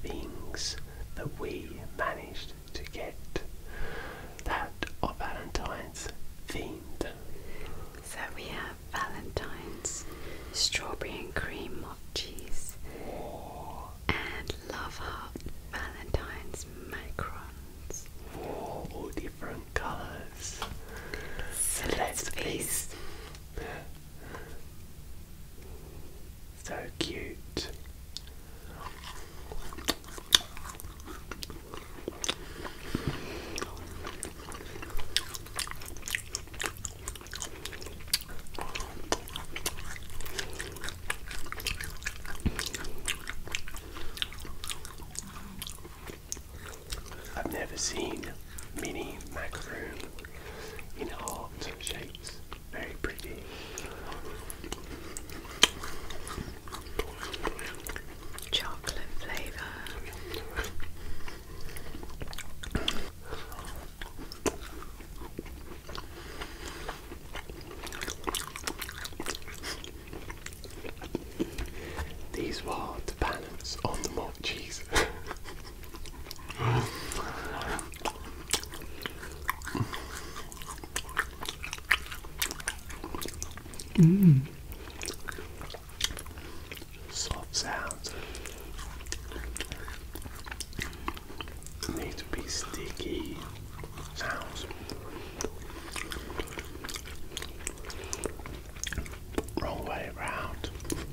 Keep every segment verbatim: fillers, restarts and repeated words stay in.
things that we managed to get that are Valentine's themed. So we have Valentine's strawberry and cream mochis and love heart Valentine's macarons. Oh, all different colours. So let's feast. So cute. I've never seen mini macaroon in heart shapes. Very pretty. Chocolate flavour. These were hard to balance on the mochis. Mmm. Soft sounds. Need to be sticky sounds. Wrong way around.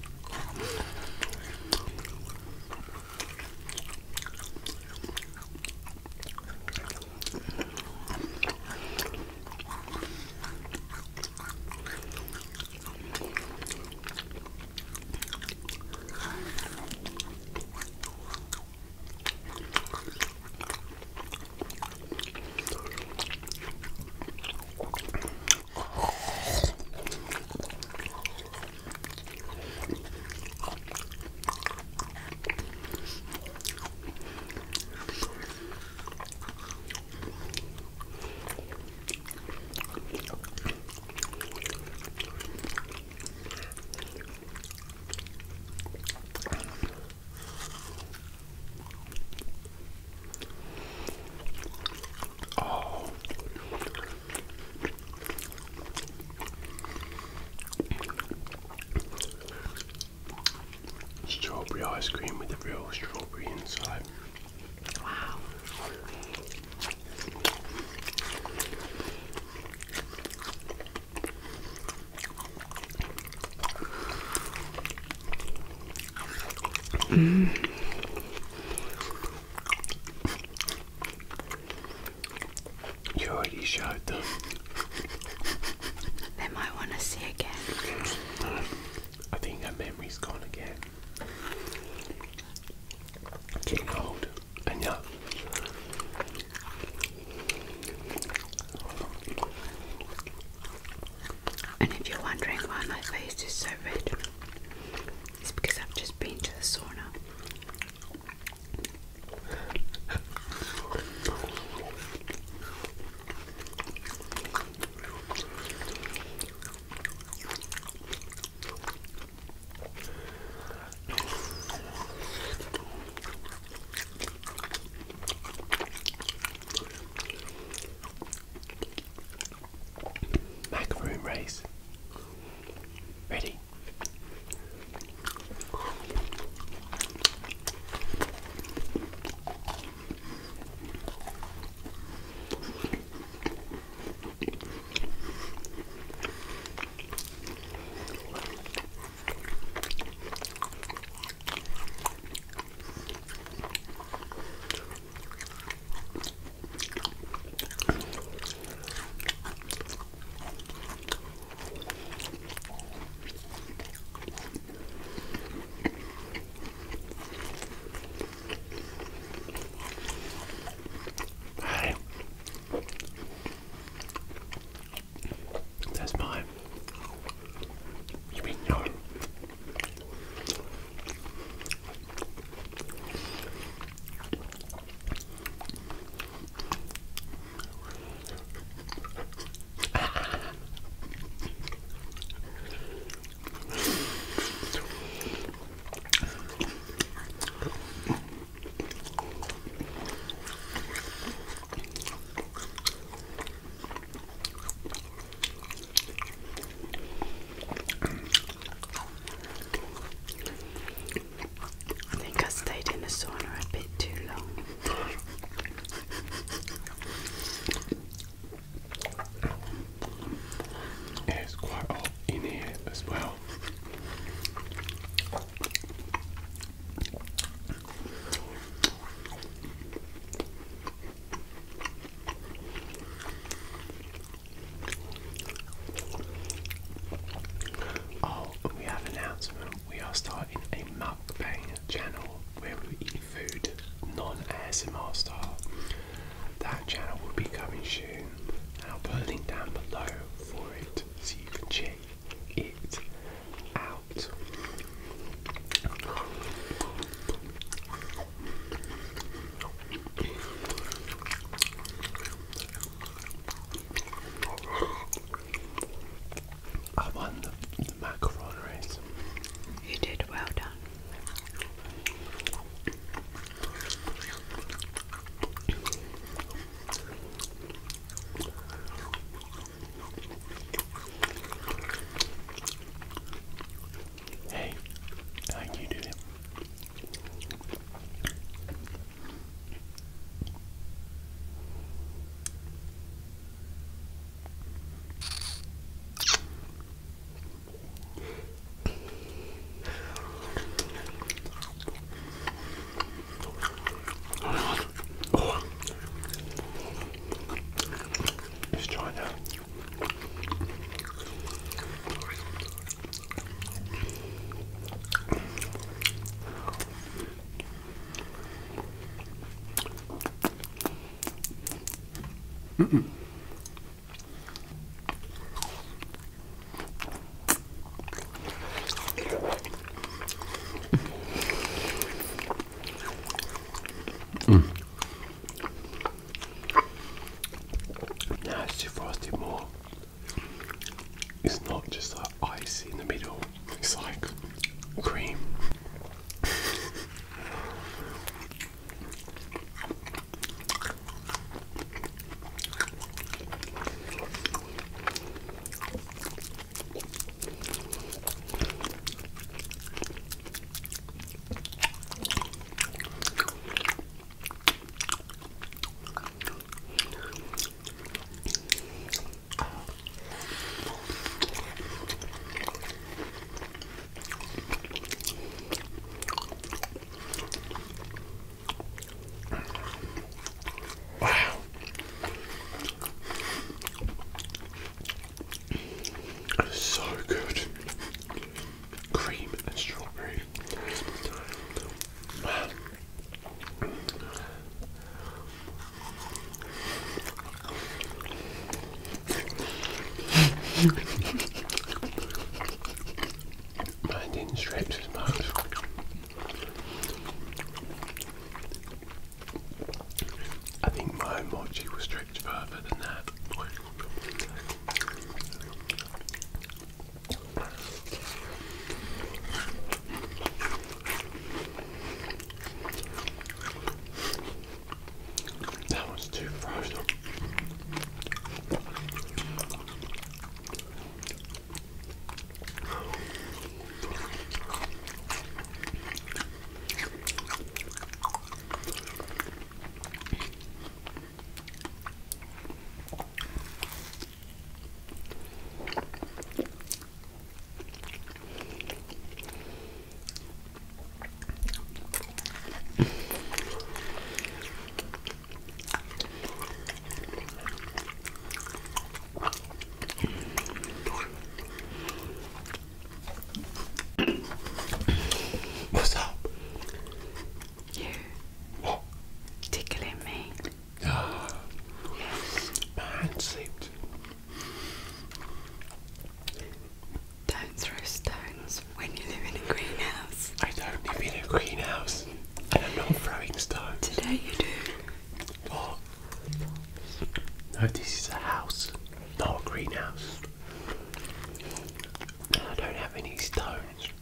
Strawberry ice cream with the real strawberry inside. Wow. Mm. You already showed them. They might want to see again. I think her memory's gone again. Getting old and young. And if you're wondering why my face is so red, it's because I've just been to the sauna. Mm-mm. Mm. Now it's defrosted more. It's not just like ice in the middle, it's like cream. Wow. It's so good. Cream and strawberry. Wow. Mine didn't stretch as much. I think my mochi will stretch further than that. That one's too frozen. What's up? You What? tickling me. Ah, my hand slipped. Don't throw stones when you live in a greenhouse. I don't live in a greenhouse, and I'm not throwing stones. Today you do. What? No, this is a house, not a greenhouse. And I don't have any stones.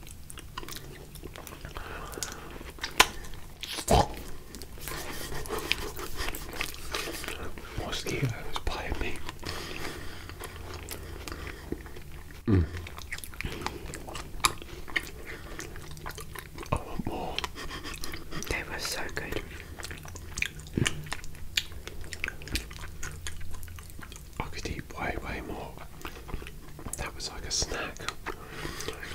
Mosquito was biting me. Mm. I want more. They were so good. I could eat way, way more. That was like a snack.